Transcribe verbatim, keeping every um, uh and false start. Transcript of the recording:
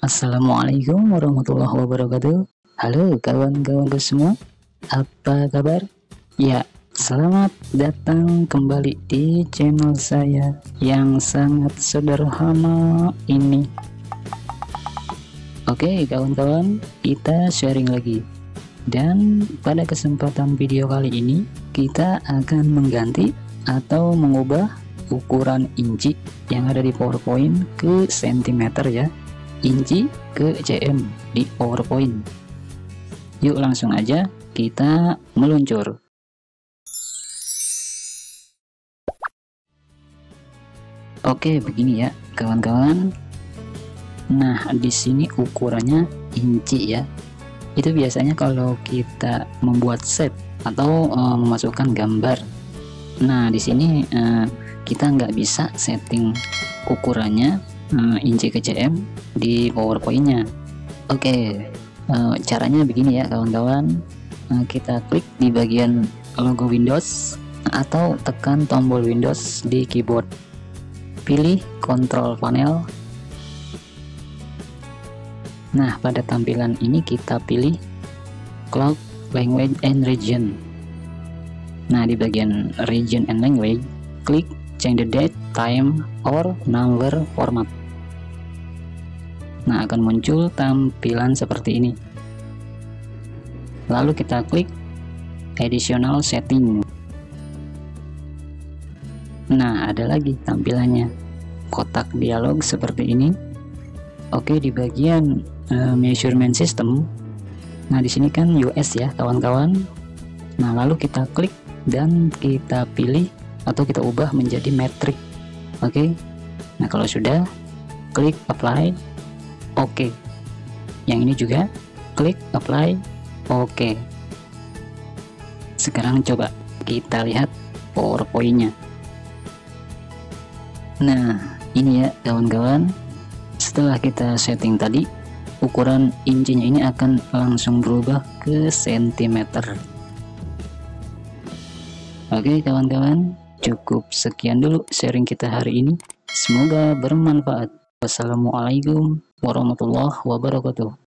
Assalamualaikum warahmatullahi wabarakatuh. Halo kawan-kawanku semua, apa kabar? Ya, selamat datang kembali di channel saya yang sangat sederhana ini. Oke kawan-kawan, kita sharing lagi. Dan pada kesempatan video kali ini, kita akan mengganti atau mengubah ukuran inci yang ada di PowerPoint ke sentimeter ya, inci ke cm di PowerPoint. Yuk langsung aja kita meluncur. Oke, begini ya kawan-kawan. Nah, di sini ukurannya inci ya. Itu biasanya kalau kita membuat set atau uh, memasukkan gambar. Nah, di sini uh, kita nggak bisa setting ukurannya uh, inci ke cm di PowerPoint-nya. Oke, uh, caranya begini ya kawan-kawan. Uh, kita klik di bagian logo Windows atau tekan tombol Windows di keyboard. Pilih Control Panel. Nah, pada tampilan ini kita pilih Cloud Language and Region. Nah, di bagian Region and Language, klik Change the date, time, or number format. Nah, akan muncul tampilan seperti ini. Lalu kita klik Additional Setting. Nah, ada lagi tampilannya, kotak dialog seperti ini. Oke, di bagian uh, Measurement System. Nah, di sini kan U S ya, kawan-kawan. Nah, lalu kita klik dan kita pilih atau kita ubah menjadi metrik. Oke. Nah, kalau sudah, klik Apply. Oke. Yang ini juga klik Apply. Oke. Sekarang coba kita lihat PowerPoint-nya. Nah, ini ya kawan-kawan. Setelah kita setting tadi, ukuran incinya ini akan langsung berubah ke sentimeter. Oke kawan-kawan, cukup sekian dulu sharing kita hari ini. Semoga bermanfaat. Wassalamualaikum warahmatullahi wabarakatuh.